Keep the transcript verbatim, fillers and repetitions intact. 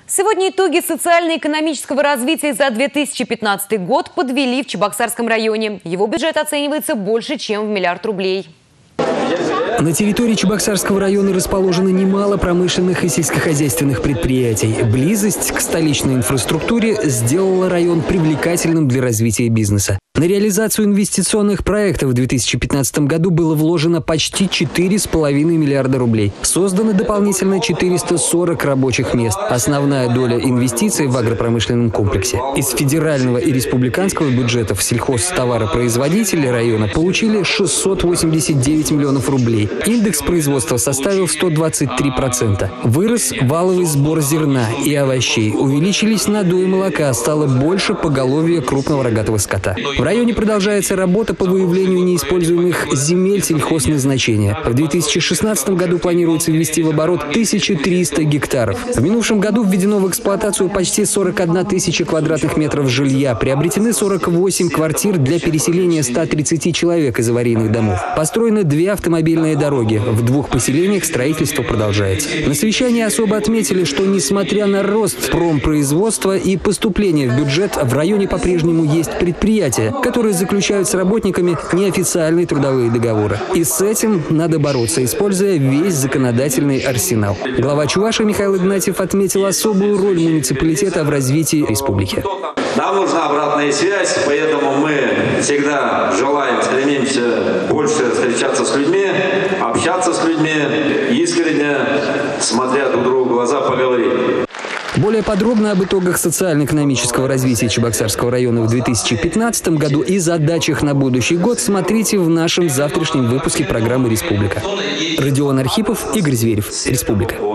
Сегодня итоги социально-экономического развития за две тысячи пятнадцатый год подвели в Чебоксарском районе. Его бюджет оценивается больше, чем в миллиард рублей. На территории Чебоксарского района расположено немало промышленных и сельскохозяйственных предприятий. Близость к столичной инфраструктуре сделала район привлекательным для развития бизнеса. На реализацию инвестиционных проектов в две тысячи пятнадцатом году было вложено почти четыре с половиной миллиарда рублей. Создано дополнительно четыреста сорок рабочих мест. Основная доля инвестиций в агропромышленном комплексе. Из федерального и республиканского бюджетов сельхозтоваропроизводители района получили шестьсот восемьдесят девять миллионов рублей. Индекс производства составил сто двадцать три процента. Вырос валовый сбор зерна и овощей. Увеличились надои молока, стало больше поголовья крупного рогатого скота. В районе продолжается работа по выявлению неиспользуемых земель сельхозназначения. В две тысячи шестнадцатом году планируется ввести в оборот тысячу триста гектаров. В минувшем году введено в эксплуатацию почти сорок одна тысяча квадратных метров жилья. Приобретены сорок восемь квартир для переселения ста тридцати человек из аварийных домов. Построены две автомобильные дороги. В двух поселениях строительство продолжается. На совещании особо отметили, что несмотря на рост промпроизводства и поступления в бюджет, в районе по-прежнему есть предприятия, которые заключают с работниками неофициальные трудовые договоры. И с этим надо бороться, используя весь законодательный арсенал. Глава Чувашии Михаил Игнатьев отметил особую роль муниципалитета в развитии республики. Нам нужна обратная связь, поэтому мы всегда желаем, стремимся больше встречаться с людьми, общаться с людьми, искренне, смотря друг другу в глаза, поговорить. Более подробно об итогах социально-экономического развития Чебоксарского района в две тысячи пятнадцатом году и задачах на будущий год смотрите в нашем завтрашнем выпуске программы «Республика». Родион Архипов, Игорь Зверев. Республика.